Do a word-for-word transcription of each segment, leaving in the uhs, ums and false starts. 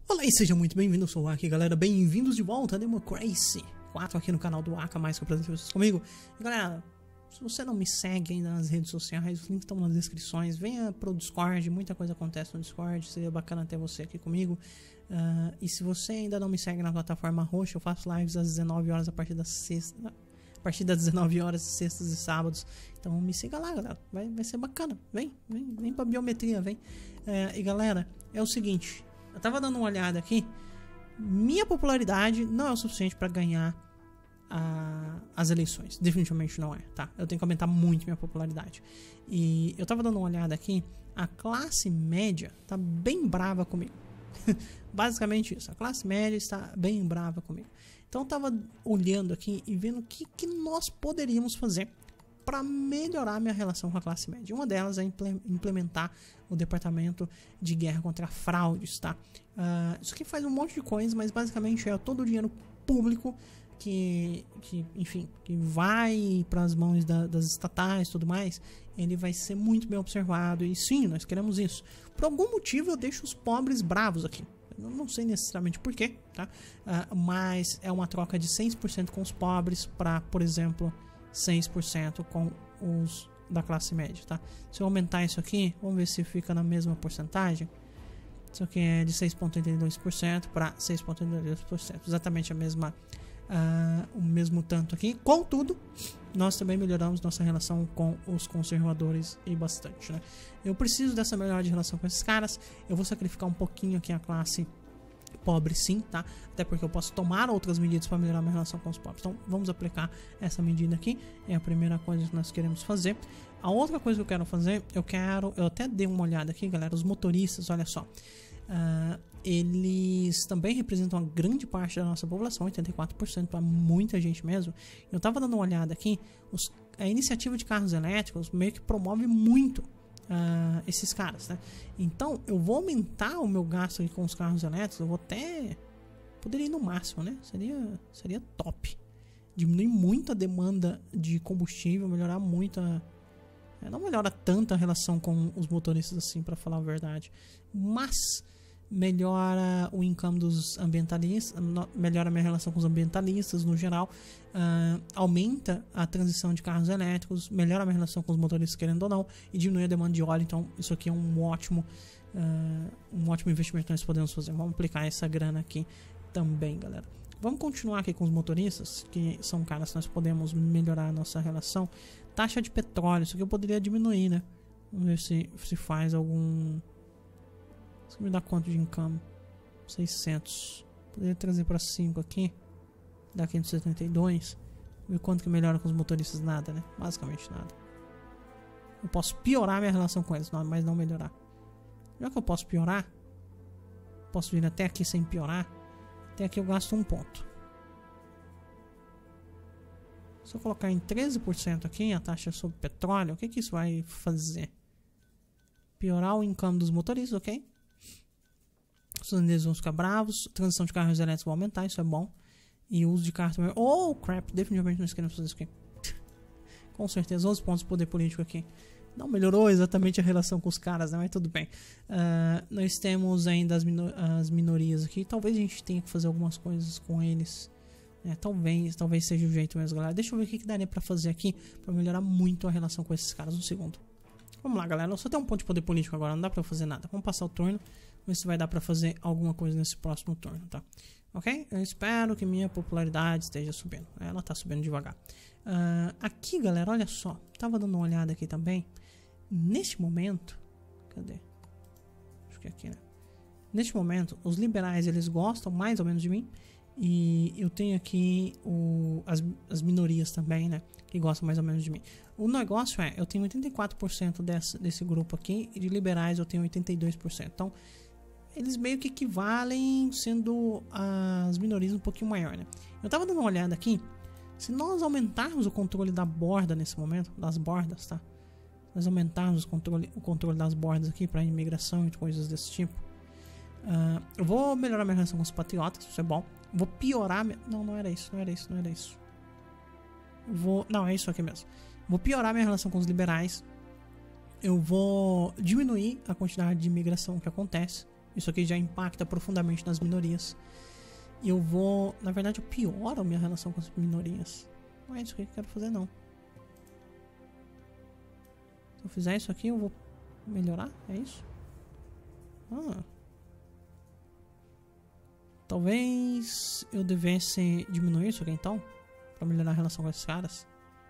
Olá e seja muito bem-vindo, eu sou o Aka, galera, bem-vindos de volta a Democracy quatro aqui no canal do Aka, mais que eu apresento vocês comigo. E galera, se você não me segue ainda nas redes sociais, os links estão nas descrições, venha pro Discord, muita coisa acontece no Discord, seria bacana ter você aqui comigo. Uh, e se você ainda não me segue na plataforma roxa, eu faço lives às dezenove horas a partir das sextas, a partir das dezenove horas, sextas e sábados. Então me siga lá, galera, vai, vai ser bacana, vem, vem, vem pra biometria, vem. Uh, e galera, é o seguinte... Eu tava dando uma olhada aqui. Minha popularidade não é o suficiente para ganhar a, as eleições. Definitivamente não é, tá? Eu tenho que aumentar muito minha popularidade. E eu tava dando uma olhada aqui. A classe média tá bem brava comigo. Basicamente isso. A classe média está bem brava comigo. Então eu tava olhando aqui e vendo o que, que nós poderíamos fazer para melhorar minha relação com a classe média. Uma delas é implementar o departamento de guerra contra fraudes, tá? Uh, isso aqui faz um monte de coisas, mas basicamente é todo o dinheiro público que, que enfim, que vai para as mãos da, das estatais e tudo mais, ele vai ser muito bem observado. E sim, nós queremos isso. Por algum motivo eu deixo os pobres bravos aqui. Eu não sei necessariamente porquê, tá? Uh, mas é uma troca de seis por cento com os pobres para, por exemplo, seis por cento com os da classe média, tá? Se eu aumentar isso aqui, vamos ver se fica na mesma porcentagem. Isso aqui é de seis vírgula oitenta e dois por cento para seis vírgula oitenta e dois por cento, exatamente a mesma, uh, o mesmo tanto aqui. Contudo, nós também melhoramos nossa relação com os conservadores e bastante, né? Eu preciso dessa melhora de relação com esses caras. Eu vou sacrificar um pouquinho aqui a classe pobre, sim, tá? Até porque eu posso tomar outras medidas para melhorar minha relação com os pobres. Então vamos aplicar essa medida aqui. É a primeira coisa que nós queremos fazer. A outra coisa que eu quero fazer, eu quero, eu até dei uma olhada aqui, galera, os motoristas, olha só, uh, eles também representam uma grande parte da nossa população, oitenta e quatro por cento, para muita gente mesmo. Eu tava dando uma olhada aqui, os, a iniciativa de carros elétricos meio que promove muito Uh, esses caras, né? Então eu vou aumentar o meu gasto aqui com os carros elétricos. Eu vou até, poderia ir no máximo, né? Seria, seria top. Diminuir muito a demanda de combustível, melhorar muito a, é, não melhora tanto a relação com os motoristas assim, para falar a verdade, mas melhora o income dos ambientalistas, melhora a minha relação com os ambientalistas no geral, uh, aumenta a transição de carros elétricos, melhora a minha relação com os motoristas querendo ou não, e diminui a demanda de óleo. Então isso aqui é um ótimo uh, um ótimo investimento que nós podemos fazer. Vamos aplicar essa grana aqui também, galera. Vamos continuar aqui com os motoristas, que são caras que nós podemos melhorar a nossa relação. Taxa de petróleo, isso aqui eu poderia diminuir, né? Vamos ver se, se faz algum... Isso me dá quanto de income? seiscentos. Poderia trazer para cinco aqui. Dá quinhentos e setenta e dois. Ver quanto que melhora com os motoristas? Nada, né? Basicamente nada. Eu posso piorar minha relação com eles, mas não melhorar. Já que eu posso piorar, posso vir até aqui sem piorar. Até aqui eu gasto um ponto. Se eu colocar em treze por cento aqui a taxa sobre petróleo, o que que isso vai fazer? Piorar o income dos motoristas, ok? Os holandeses vão ficar bravos. Transição de carros elétricos vai aumentar, isso é bom. E o uso de carro também. Oh, crap, definitivamente nós queremos fazer isso aqui. Com certeza, onze pontos de poder político aqui. Não melhorou exatamente a relação com os caras, né? Mas tudo bem. Uh, nós temos ainda as, minor as minorias aqui. Talvez a gente tenha que fazer algumas coisas com eles. É, talvez, talvez seja o jeito mesmo, galera. Deixa eu ver o que, que daria pra fazer aqui pra melhorar muito a relação com esses caras. Um segundo. Vamos lá, galera. Eu só tenho um ponto de poder político agora. Não dá pra fazer nada. Vamos passar o turno. Ver se vai dar pra fazer alguma coisa nesse próximo turno, tá? Ok? Eu espero que minha popularidade esteja subindo. Ela tá subindo devagar. Uh, aqui, galera, olha só. Tava dando uma olhada aqui também. Neste momento... Cadê? Acho que é aqui, né? Neste momento, os liberais, eles gostam mais ou menos de mim. E eu tenho aqui o, as, as minorias também, né? Que gostam mais ou menos de mim. O negócio é, eu tenho oitenta e quatro por cento desse, desse grupo aqui. E de liberais eu tenho oitenta e dois por cento. Então, eles meio que equivalem, sendo as minorias um pouquinho maior, né? Eu tava dando uma olhada aqui. Se nós aumentarmos o controle da borda nesse momento, das bordas, tá? Nós aumentarmos o controle, o controle das bordas aqui para imigração e coisas desse tipo. Uh, eu vou melhorar minha relação com os patriotas, isso é bom. Vou piorar... Minha... Não, não era isso, não era isso, não era isso. Vou... Não, é isso aqui mesmo. Vou piorar minha relação com os liberais. Eu vou diminuir a quantidade de imigração que acontece. Isso aqui já impacta profundamente nas minorias. E eu vou... Na verdade, eu pioro a minha relação com as minorias. Não é isso que eu quero fazer, não. Se eu fizer isso aqui, eu vou melhorar? É isso? Ah. Talvez eu devesse diminuir isso aqui, então. Pra melhorar a relação com esses caras.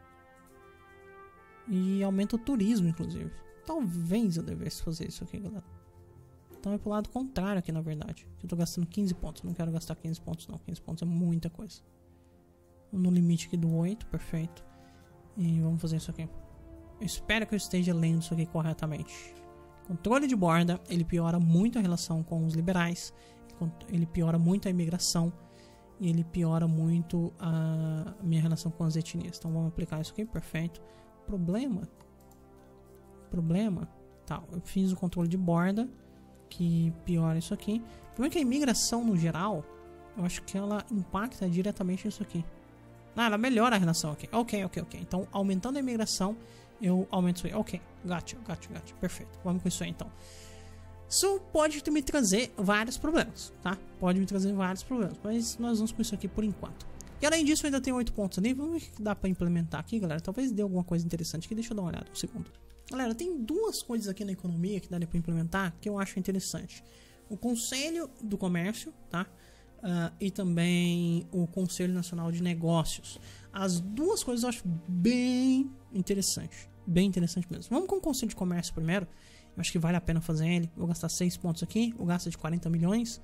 E aumenta o turismo, inclusive. Talvez eu devesse fazer isso aqui, galera. Então é pro lado contrário aqui, na verdade. Eu tô gastando quinze pontos. Não quero gastar quinze pontos, não. quinze pontos é muita coisa. No limite aqui do oito, perfeito. E vamos fazer isso aqui. Eu espero que eu esteja lendo isso aqui corretamente. Controle de borda, ele piora muito a relação com os liberais. Ele piora muito a imigração. E ele piora muito a minha relação com as etnias. Então vamos aplicar isso aqui, perfeito. Problema. Problema. Tá, eu fiz o controle de borda, que piora isso aqui. O problema é que a imigração no geral, eu acho que ela impacta diretamente isso aqui. Ah, ela melhora a relação aqui. Ok, ok, ok. Então, aumentando a imigração, eu aumento isso aí. Ok, gotcha, gotcha, gotcha. Perfeito. Vamos com isso aí, então. Isso pode me trazer vários problemas, tá? Pode me trazer vários problemas, mas nós vamos com isso aqui por enquanto. E além disso, eu ainda tenho oito pontos ali. Vamos ver o que dá pra implementar aqui, galera. Talvez dê alguma coisa interessante aqui. Deixa eu dar uma olhada um segundo. Galera, tem duas coisas aqui na economia que daria pra implementar que eu acho interessante. O Conselho do Comércio, tá? Uh, e também o Conselho Nacional de Negócios. As duas coisas eu acho bem interessante. Bem interessante mesmo. Vamos com o Conselho de Comércio primeiro. Eu acho que vale a pena fazer ele. Vou gastar seis pontos aqui. O gasto é de quarenta milhões.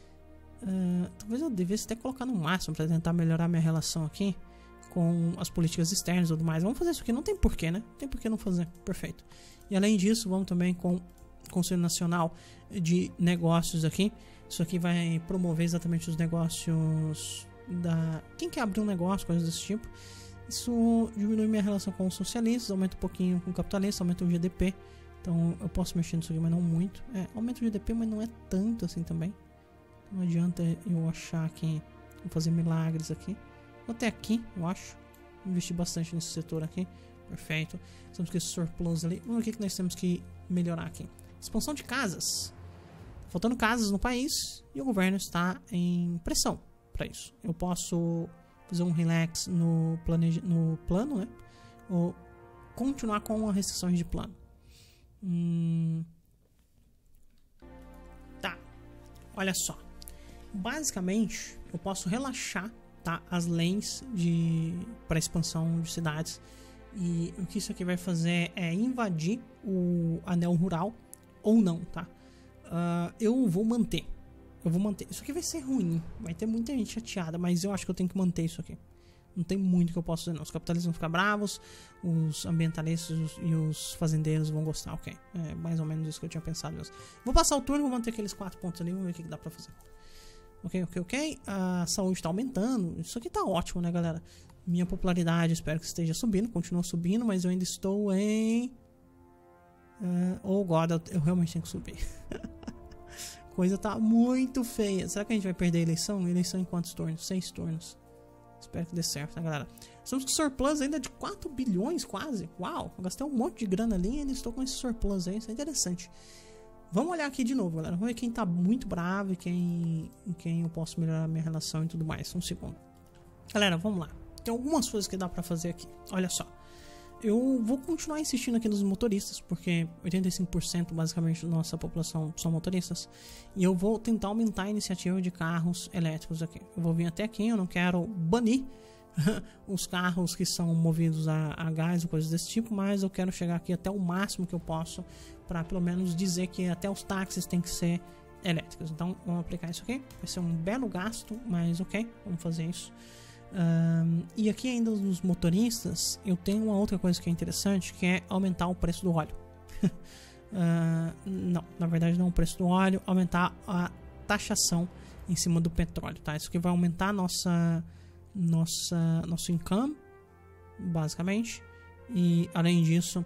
Uh, talvez eu devesse até colocar no máximo para tentar melhorar minha relação aqui com as políticas externas e tudo mais. Vamos fazer isso aqui. Não tem porquê, né? Não tem porquê não fazer. Perfeito. E além disso, vamos também com o Conselho Nacional de Negócios aqui. Isso aqui vai promover exatamente os negócios da... Quem quer abrir um negócio, coisas desse tipo. Isso diminui minha relação com os socialistas, aumenta um pouquinho com o capitalista, aumenta o G D P. Então eu posso mexer nisso aqui, mas não muito. É, aumenta o G D P, mas não é tanto assim também. Não adianta eu achar que vou fazer milagres aqui. Vou até aqui, eu acho. Investir bastante nesse setor aqui. Perfeito. Temos que esse surplus ali. Vamos ver o que nós temos que melhorar aqui. Expansão de casas. Faltando casas no país e o governo está em pressão para isso. Eu posso fazer um relax no, planeja no plano, né? Ou continuar com as restrições de plano. Hum... Tá. Olha só. Basicamente, eu posso relaxar, tá, as leis de para expansão de cidades. E o que isso aqui vai fazer é invadir o anel rural ou não, tá? Uh, eu vou manter. Eu vou manter. Isso aqui vai ser ruim. Vai ter muita gente chateada. Mas eu acho que eu tenho que manter isso aqui. Não tem muito que eu possa fazer, não. Os capitalistas vão ficar bravos. Os ambientalistas e os fazendeiros vão gostar. Ok. É mais ou menos isso que eu tinha pensado mesmo. Vou passar o turno. Vou manter aqueles quatro pontos ali. Vamos ver o que dá pra fazer. Ok, ok, ok. A saúde tá aumentando. Isso aqui tá ótimo, né, galera? Minha popularidade, espero que esteja subindo. Continua subindo. Mas eu ainda estou em... Uh, oh God, eu, eu realmente tenho que subir. Coisa tá muito feia. Será que a gente vai perder a eleição? Eleição em quantos turnos? Seis turnos. Espero que dê certo, né, galera? Estamos com surplus ainda de quatro bilhões quase. Uau, eu gastei um monte de grana ali e ainda estou com esse surplus aí. Isso é interessante. Vamos olhar aqui de novo, galera. Vamos ver quem tá muito bravo e quem, quem eu posso melhorar a minha relação e tudo mais. Um segundo. Galera, vamos lá. Tem algumas coisas que dá pra fazer aqui. Olha só. Eu vou continuar insistindo aqui nos motoristas, porque oitenta e cinco por cento basicamente da nossa população são motoristas. E eu vou tentar aumentar a iniciativa de carros elétricos aqui. Eu vou vir até aqui, eu não quero banir os carros que são movidos a, a gás ou coisas desse tipo, mas eu quero chegar aqui até o máximo que eu posso, para pelo menos dizer que até os táxis têm que ser elétricos. Então vamos aplicar isso aqui. Vai ser um belo gasto, mas ok, vamos fazer isso. Um, e aqui ainda nos motoristas eu tenho uma outra coisa que é interessante, que é aumentar o preço do óleo. uh, não, na verdade não o preço do óleo, aumentar a taxação em cima do petróleo, tá? Isso aqui vai aumentar a nossa, nossa, nosso income, basicamente. E além disso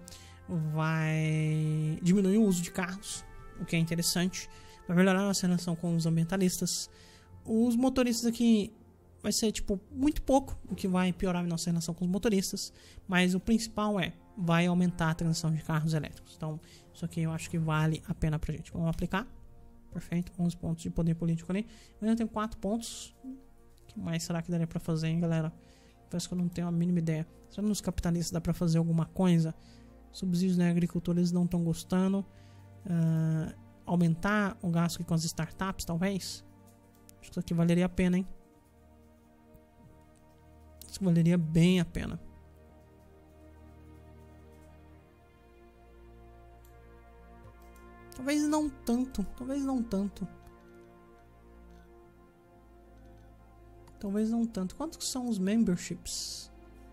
vai diminuir o uso de carros, o que é interessante. Vai melhorar a nossa relação com os ambientalistas. Os motoristas aqui vai ser, tipo, muito pouco, o que vai piorar a nossa relação com os motoristas. Mas o principal é, vai aumentar a transição de carros elétricos. Então, isso aqui eu acho que vale a pena pra gente. Vamos aplicar. Perfeito, onze pontos de poder político ali. Eu ainda tenho quatro pontos. O que mais será que daria pra fazer, hein, galera? Parece que eu não tenho a mínima ideia. Será que nos capitalistas dá pra fazer alguma coisa? Subsídios na agricultura eles não estão gostando. Uh, aumentar o gasto aqui com as startups, talvez? Acho que isso aqui valeria a pena, hein? Isso valeria bem a pena. Talvez não tanto. Talvez não tanto. Talvez não tanto. Quantos são os memberships?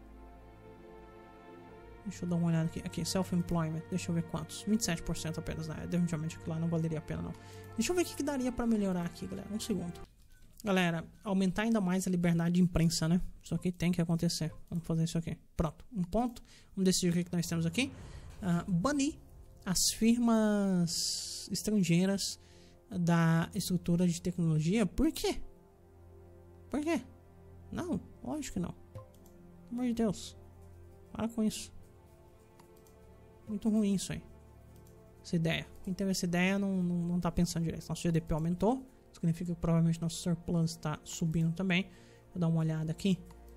Deixa eu dar uma olhada aqui. Aqui, self-employment. Deixa eu ver quantos. vinte e sete por cento apenas, né? Definitivamente aquilo lá não valeria a pena, não. Deixa eu ver o que, que daria pra melhorar aqui, galera. Um segundo. Galera, aumentar ainda mais a liberdade de imprensa, né? Isso aqui tem que acontecer. Vamos fazer isso aqui. Pronto. Um ponto. Vamos decidir o que, que nós temos aqui. Uh, banir as firmas estrangeiras da estrutura de tecnologia. Por quê? Por quê? Não, lógico que não. Pelo amor de Deus. Para com isso. Muito ruim isso aí. Essa ideia. Quem teve essa ideia não, não, não tá pensando direito. Nosso G D P aumentou. Significa que provavelmente nosso surplus está subindo também. Vou dar uma olhada aqui.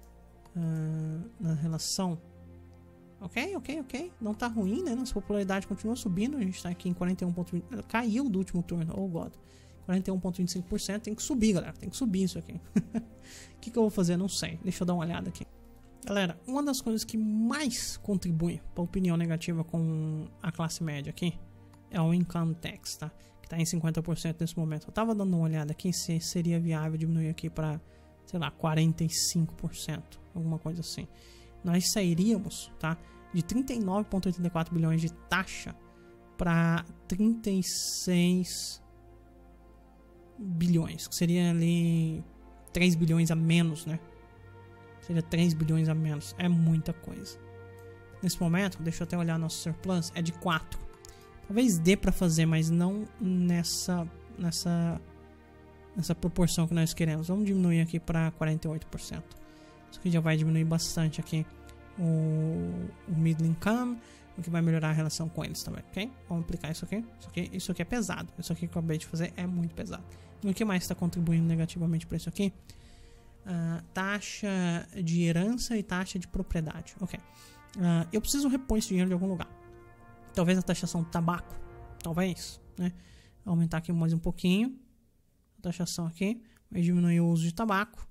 Uh, na relação. Ok, ok, ok. Não tá ruim, né? Nossa popularidade continua subindo. A gente tá aqui em quarenta e um vírgula vinte por cento. Caiu do último turno. Oh, God. quarenta e um vírgula vinte e cinco por cento. Tem que subir, galera. Tem que subir isso aqui. O que, que eu vou fazer? Não sei. Deixa eu dar uma olhada aqui. Galera, uma das coisas que mais contribui para a opinião negativa com a classe média aqui é o income tax, tá? Que tá em cinquenta por cento nesse momento. Eu tava dando uma olhada aqui se seria viável diminuir aqui para, sei lá, quarenta e cinco por cento. Alguma coisa assim. Nós sairíamos, tá? De trinta e nove vírgula oitenta e quatro bilhões de taxa para trinta e seis bilhões. Que seria ali três bilhões a menos, né? Seria três bilhões a menos. É muita coisa. Nesse momento, deixa eu até olhar nosso surplus. É de quatro. Talvez dê pra fazer, mas não nessa, nessa, nessa proporção que nós queremos. Vamos diminuir aqui para quarenta e oito por cento. Isso aqui já vai diminuir bastante aqui o, o middle income, o que vai melhorar a relação com eles também, ok? Vamos aplicar isso aqui. Isso aqui, isso aqui é pesado. Isso aqui que eu acabei de fazer é muito pesado. E o que mais está contribuindo negativamente para isso aqui? Uh, taxa de herança e taxa de propriedade. Ok. Uh, eu preciso repor esse dinheiro de algum lugar. Talvez a taxação do tabaco. Talvez. Né? Aumentar aqui mais um pouquinho. A taxação aqui. Vai diminuir o uso de tabaco.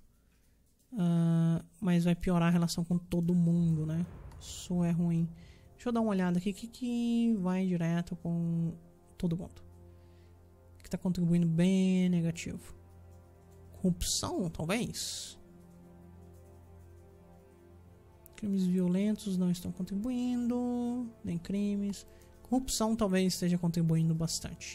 Uh, mas vai piorar a relação com todo mundo. Né? Isso é ruim. Deixa eu dar uma olhada aqui. O que, que vai direto com todo mundo? O que está contribuindo bem negativo? Corrupção, talvez. Crimes violentos não estão contribuindo. Nem crimes. Corrupção talvez esteja contribuindo bastante.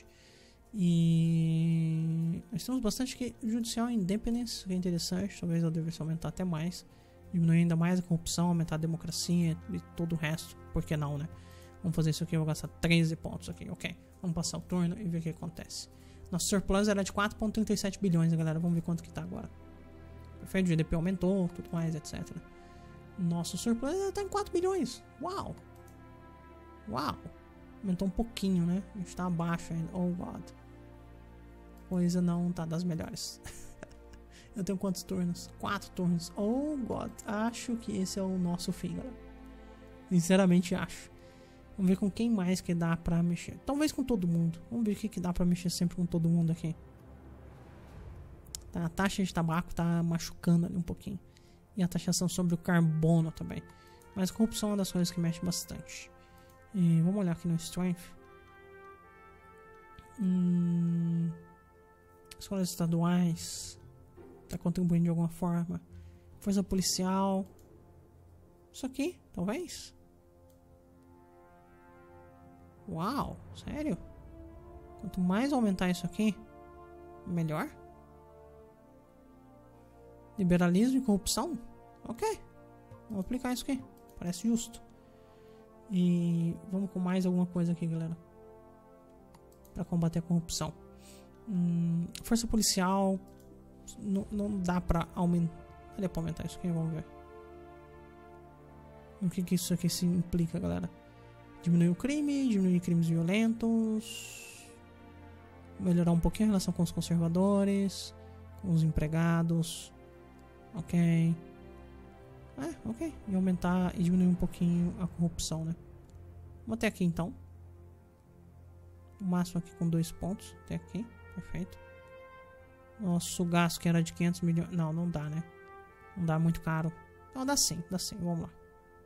E nós temos bastante que judicial independence, que é interessante. Talvez ela devesse aumentar até mais. Diminuir ainda mais a corrupção, aumentar a democracia e todo o resto. Por que não, né? Vamos fazer isso aqui. Eu vou gastar treze pontos aqui. Ok. Vamos passar o turno e ver o que acontece. Nosso surplus era de quatro vírgula trinta e sete bilhões, galera. Vamos ver quanto que tá agora. Perfeito, o G D P aumentou, tudo mais, etcétera. Nosso surplus está em quatro bilhões. Uau! Uau! Aumentou um pouquinho, né? A gente tá abaixo ainda. Oh, God. Coisa não tá das melhores. Eu tenho quantos turnos? Quatro turnos. Oh, God. Acho que esse é o nosso fim, galera. Sinceramente, acho. Vamos ver com quem mais que dá pra mexer. Talvez com todo mundo. Vamos ver o que, que dá pra mexer sempre com todo mundo aqui. Tá, a taxa de tabaco tá machucando ali um pouquinho. E a taxação sobre o carbono também. Mas corrupção é uma das coisas que mexe bastante. E vamos olhar aqui no Strength. Hum, escolas estaduais. Tá contribuindo de alguma forma. Força policial. Isso aqui, talvez. Uau, sério? Quanto mais aumentar isso aqui, melhor. Liberalismo e corrupção? Ok. Vamos aplicar isso aqui. Parece justo. E vamos com mais alguma coisa aqui, galera. Pra combater a corrupção. Hum, força policial. Não, não dá pra aumentar. Dá pra aumentar isso aqui, vamos ver. O que que isso aqui se implica, galera? Diminuir o crime, diminuir crimes violentos. melhorar um pouquinho a relação com os conservadores, com os empregados. Ok. É, ok. E aumentar e diminuir um pouquinho a corrupção, né? Vamos até aqui então. O máximo aqui com dois pontos. Até aqui. Perfeito. Nosso gasto que era de quinhentos milhões. Não, não dá, né? Não dá, muito caro. Não, dá sim, dá sim. Vamos lá.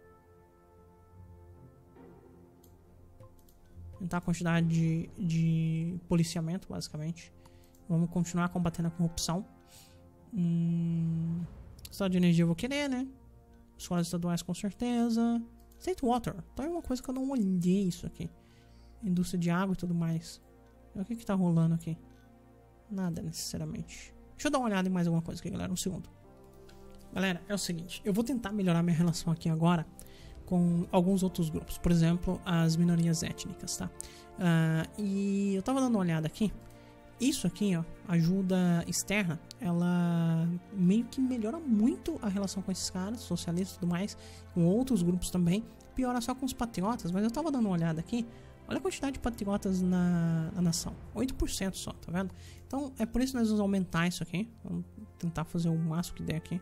Aumentar a quantidade de, de policiamento, basicamente. Vamos continuar combatendo a corrupção. Hum, estado de energia eu vou querer, né? Escolas estaduais com certeza. State Water. Então é uma coisa que eu não olhei isso aqui. Indústria de água e tudo mais. O que que tá rolando aqui? Nada necessariamente. Deixa eu dar uma olhada em mais alguma coisa aqui, galera. Um segundo. Galera, é o seguinte. Eu vou tentar melhorar minha relação aqui agora com alguns outros grupos. Por exemplo, as minorias étnicas, tá? Uh, e eu tava dando uma olhada aqui. Isso aqui, ó, ajuda externa, ela meio que melhora muito a relação com esses caras, socialistas e tudo mais, com outros grupos também. Piora só com os patriotas, mas eu tava dando uma olhada aqui. Olha a quantidade de patriotas na, na nação. oito por cento só, tá vendo? Então, é por isso que nós vamos aumentar isso aqui. Vamos tentar fazer o máximo que der aqui.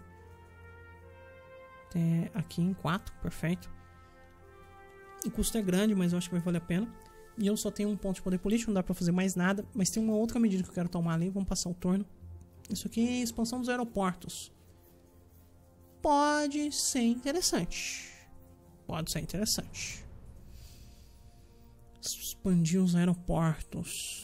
Até aqui em quatro, perfeito. O custo é grande, mas eu acho que vai valer a pena. E eu só tenho um ponto de poder político, não dá pra fazer mais nada. Mas tem uma outra medida que eu quero tomar ali. Vamos passar o turno. Isso aqui é expansão dos aeroportos. Pode ser interessante. Pode ser interessante. Expandir os aeroportos.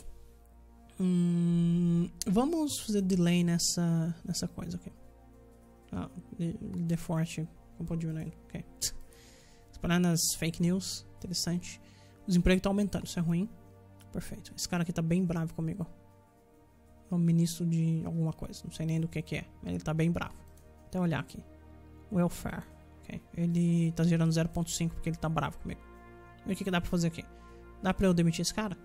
Hum, vamos fazer delay nessa, nessa coisa aqui. Ah, de, de forte. Não pode diminuir. Ok. Espalhar nas fake news. Interessante. O desemprego tá aumentando. Isso é ruim. Perfeito. Esse cara aqui tá bem bravo comigo. É um ministro de alguma coisa. Não sei nem do que que é. Mas ele tá bem bravo. Até olhar aqui. Welfare. Okay. Ele tá gerando zero ponto cinco porque ele tá bravo comigo. E o que que dá pra fazer aqui? Dá pra eu demitir esse cara?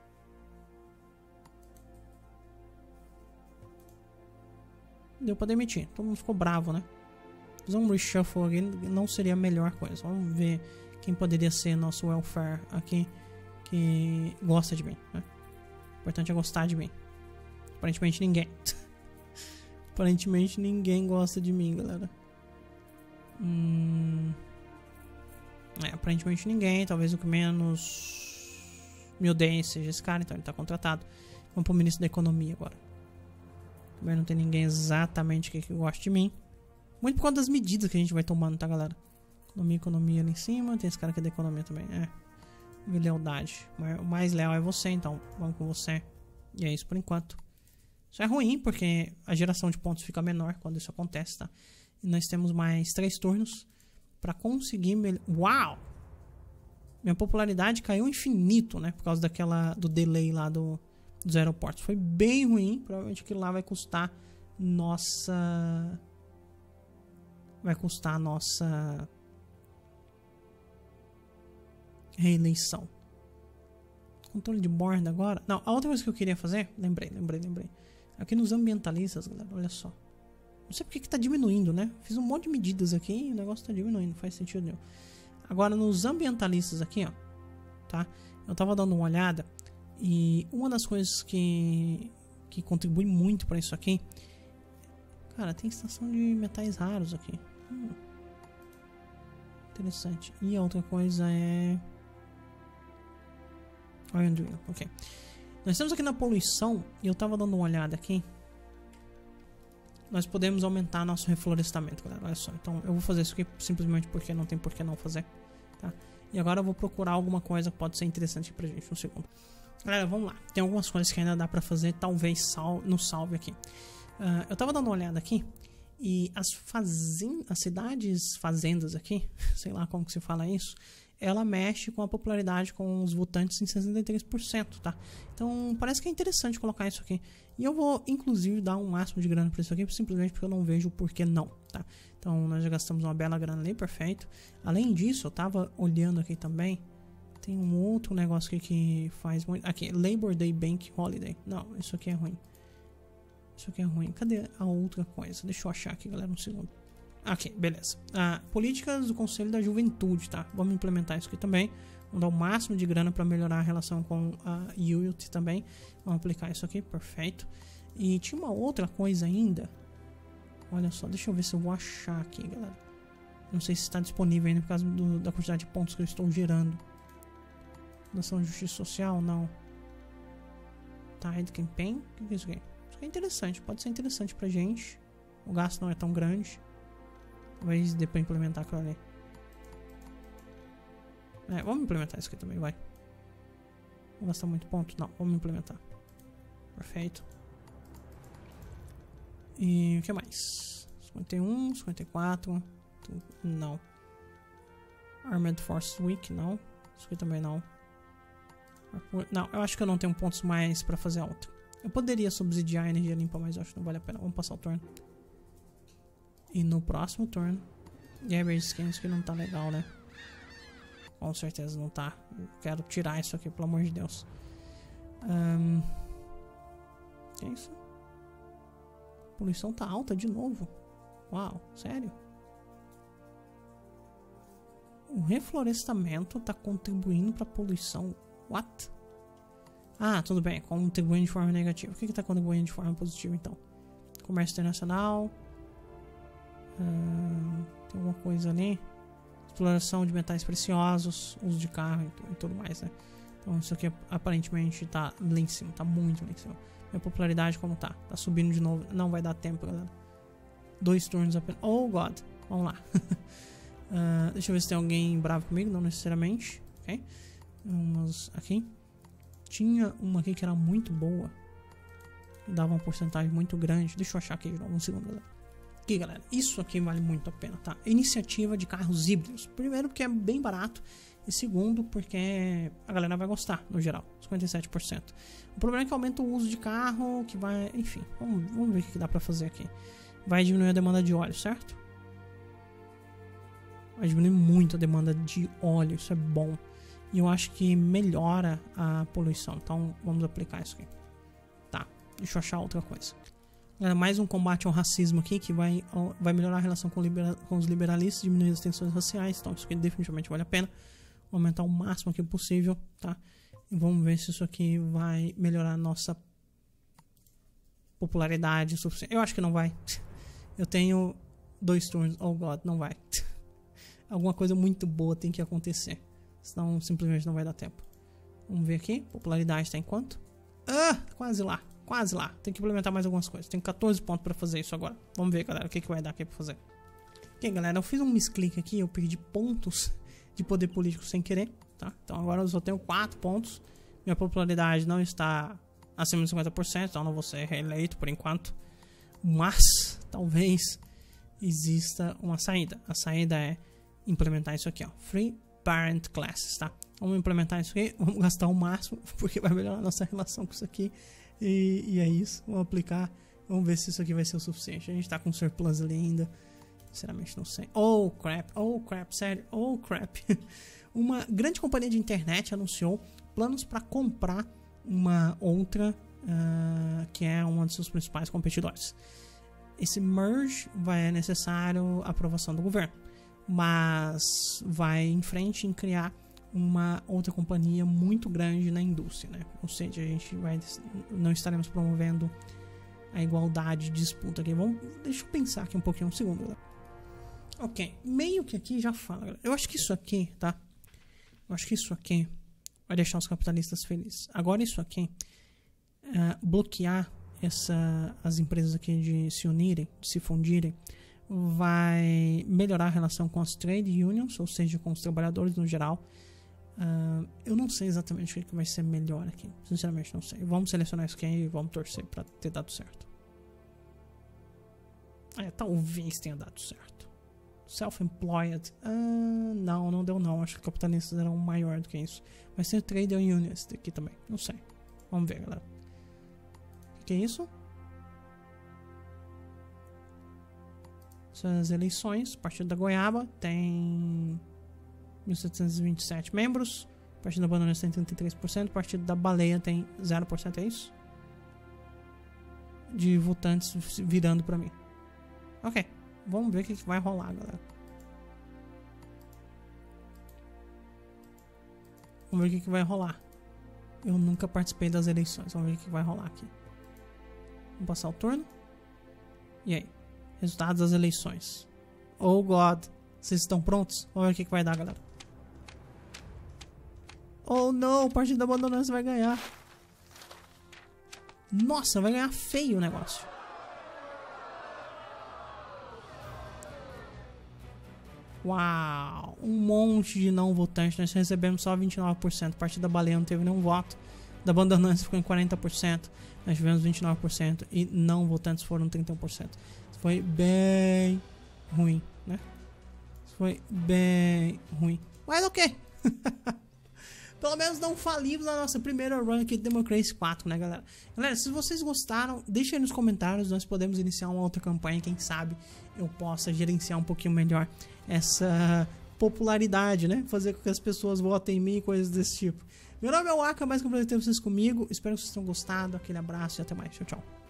Deu pra demitir. Todo mundo ficou bravo, né? Fazer um reshuffle aqui não seria a melhor coisa. Vamos ver quem poderia ser nosso welfare aqui que gosta de mim, né? O importante é gostar de mim. Aparentemente ninguém. Aparentemente ninguém gosta de mim, galera. Hum... É, aparentemente ninguém. Talvez o que menos me odeie seja esse cara, então ele tá contratado. Vamos pro ministro da economia agora. Também não tem ninguém exatamente que, que gosta de mim. Muito por conta das medidas que a gente vai tomando, tá, galera? Economia, economia ali em cima. Tem esse cara aqui da economia também. É. E lealdade. O mais leal é você, então vamos com você. E é isso por enquanto. Isso é ruim, porque a geração de pontos fica menor quando isso acontece, tá? E nós temos mais três turnos pra conseguir... Mel... Uau! Minha popularidade caiu infinito, né? Por causa daquela... do delay lá do, dos aeroportos. Foi bem ruim. Provavelmente aquilo lá vai custar nossa... Vai custar a nossa... reeleição. Controle de borda agora. Não, a outra coisa que eu queria fazer. Lembrei, lembrei, lembrei. Aqui nos ambientalistas, galera. Olha só. Não sei porque que tá diminuindo, né? Fiz um monte de medidas aqui e o negócio tá diminuindo. Não faz sentido nenhum. Agora nos ambientalistas aqui, ó. Tá? Eu tava dando uma olhada. E uma das coisas que, que contribui muito pra isso aqui. Cara, tem estação de metais raros aqui. Hum. Interessante. E a outra coisa é... Ok. Nós estamos aqui na poluição. E eu tava dando uma olhada aqui. Nós podemos aumentar nosso reflorestamento, galera. Olha só. Então eu vou fazer isso aqui simplesmente porque não tem por que não fazer. Tá? E agora eu vou procurar alguma coisa que pode ser interessante pra gente. Um segundo. Galera, vamos lá. Tem algumas coisas que ainda dá pra fazer. Talvez sal... no salve aqui. Uh, eu tava dando uma olhada aqui. E as, fazen... as cidades fazendas aqui. Sei lá como que se fala isso. Ela mexe com a popularidade com os votantes em sessenta e três por cento, tá? Então, parece que é interessante colocar isso aqui. E eu vou, inclusive, dar um máximo de grana para isso aqui, simplesmente porque eu não vejo por que não, tá? Então, nós já gastamos uma bela grana ali, perfeito. Além disso, eu tava olhando aqui também. Tem um outro negócio aqui que faz muito... Aqui, Labor Day Bank Holiday. Não, isso aqui é ruim. Isso aqui é ruim. Cadê a outra coisa? Deixa eu achar aqui, galera, um segundo. Ok, beleza. Ah, políticas do Conselho da Juventude, tá? Vamos implementar isso aqui também. Vamos dar o máximo de grana para melhorar a relação com a Youth também. Vamos aplicar isso aqui, perfeito. E tinha uma outra coisa ainda. Olha só, deixa eu ver se eu vou achar aqui, galera. Não sei se está disponível ainda por causa do, da quantidade de pontos que eu estou gerando. Fundação de Justiça Social, não. Tide Campaign, o que é isso aqui? Isso aqui é interessante, pode ser interessante pra gente. O gasto não é tão grande. Talvez dê pra implementar aquilo ali. É, vamos implementar isso aqui também, vai. Vou gastar muito ponto? Não, vamos implementar. Perfeito. E o que mais? cinquenta e um, cinquenta e quatro. Não. Armored Forces Week, não. Isso aqui também não. Não, eu acho que eu não tenho pontos mais pra fazer a outra. Eu poderia subsidiar a energia limpa, mas eu acho que não vale a pena. Vamos passar o turno. E no próximo turno, Garbage Skins, que não tá legal, né? Com certeza não tá. Eu quero tirar isso aqui, pelo amor de Deus. Um... Que é isso? A poluição tá alta de novo. Uau, sério? O reflorestamento tá contribuindo pra poluição. What? Ah, tudo bem. Contribuindo de forma negativa. O que que tá contribuindo de forma positiva, então? Comércio internacional. Uh, tem alguma coisa ali. Exploração de metais preciosos. Uso de carro e, e tudo mais, né? Então isso aqui aparentemente tá lá em cima. Tá muito lá em cima. Minha popularidade como tá? Tá subindo de novo. Não vai dar tempo, galera. Dois turnos apenas. Oh, God. Vamos lá. uh, deixa eu ver se tem alguém bravo comigo. Não necessariamente. Ok. Umas aqui. Tinha uma aqui que era muito boa. Que dava uma porcentagem muito grande. Deixa eu achar aqui de novo. Um segundo, galera. Aqui, galera. Isso aqui vale muito a pena, tá? Iniciativa de carros híbridos. Primeiro porque é bem barato. E segundo porque a galera vai gostar, no geral. cinquenta e sete por cento. O problema é que aumenta o uso de carro. Que vai... Enfim. Vamos, vamos ver o que dá pra fazer aqui. Vai diminuir a demanda de óleo, certo? Vai diminuir muito a demanda de óleo. Isso é bom. E eu acho que melhora a poluição. Então vamos aplicar isso aqui. Tá, deixa eu achar outra coisa. Mais um combate ao racismo aqui. Que vai, vai melhorar a relação com, libera, com os liberalistas. Diminuir as tensões raciais. Então isso aqui definitivamente vale a pena. Vou aumentar o máximo aqui possível. Tá? E vamos ver se isso aqui vai melhorar a nossa popularidade suficiente. Eu acho que não vai. Eu tenho dois turnos. Oh God, não vai. Alguma coisa muito boa tem que acontecer. Senão simplesmente não vai dar tempo. Vamos ver aqui. Popularidade está em quanto? Ah, quase lá. Quase lá. Tem que implementar mais algumas coisas. Tenho quatorze pontos para fazer isso agora. Vamos ver, galera, o que, que vai dar aqui para fazer. Ok, galera, eu fiz um misclick aqui. Eu perdi pontos de poder político sem querer. Tá? Então agora eu só tenho quatro pontos. Minha popularidade não está acima de cinquenta por cento. Então não vou ser reeleito por enquanto. Mas talvez exista uma saída. A saída é implementar isso aqui, ó. Free Parent Classes, tá? Vamos implementar isso aqui, vamos gastar o máximo, porque vai melhorar a nossa relação com isso aqui. E, e é isso, vamos aplicar. Vamos ver se isso aqui vai ser o suficiente. A gente tá com surplus ali ainda. Sinceramente não sei. Oh crap, oh crap, sério, oh crap. Uma grande companhia de internet anunciou planos para comprar uma outra, uh, que é uma de seus principais competidores. Esse merge vai é necessário a aprovação do governo. Mas vai em frente em criar uma outra companhia muito grande na indústria, né? Ou seja, a gente vai, não estaremos promovendo a igualdade de disputa aqui. Vamos, deixa eu pensar aqui um pouquinho, um segundo, galera. Ok, meio que aqui já fala, galera. Eu acho que isso aqui, tá? Eu acho que isso aqui vai deixar os capitalistas felizes. Agora isso aqui, uh, bloquear essa, as empresas aqui de se unirem, de se fundirem, vai melhorar a relação com as trade unions, ou seja, com os trabalhadores no geral. Uh, eu não sei exatamente o que vai ser melhor aqui. Sinceramente não sei. Vamos selecionar isso aqui e vamos torcer para ter dado certo. É, talvez tenha dado certo. Self-employed. Uh, não, não deu não. Acho que capitalistas eram maior do que isso. Vai ser trade unions aqui também. Não sei. Vamos ver, galera. O que é isso? Essas eleições. Partido da Goiaba tem mil setecentos e vinte e sete membros. Partido da Banana tem trinta e três por cento. Partido da Baleia tem zero por cento, é isso? De votantes virando pra mim. Ok. Vamos ver o que vai rolar, galera. Vamos ver o que, que vai rolar. Eu nunca participei das eleições. Vamos ver o que, que vai rolar aqui. Vamos passar o turno. E aí? Resultados das eleições. Oh God. Vocês estão prontos? Vamos ver o que, que vai dar, galera. Oh não, o Partido da Abandonância vai ganhar. Nossa, vai ganhar feio o negócio. Uau, um monte de não votantes. Nós recebemos só vinte e nove por cento. O Partido da Baleia não teve nenhum voto. Da Abandonância ficou em quarenta por cento. Nós tivemos vinte e nove por cento. E não votantes foram trinta e um por cento. Isso foi bem ruim, né? Isso foi bem ruim. Mas ok. Pelo menos não falimos na nossa primeira run aqui de Democracy quatro, né, galera? Galera, se vocês gostaram, deixem aí nos comentários. Nós podemos iniciar uma outra campanha. Quem sabe eu possa gerenciar um pouquinho melhor essa popularidade, né? Fazer com que as pessoas votem em mim e coisas desse tipo. Meu nome é o Aka, mais que um prazer ter vocês comigo. Espero que vocês tenham gostado. Aquele abraço e até mais. Tchau, tchau.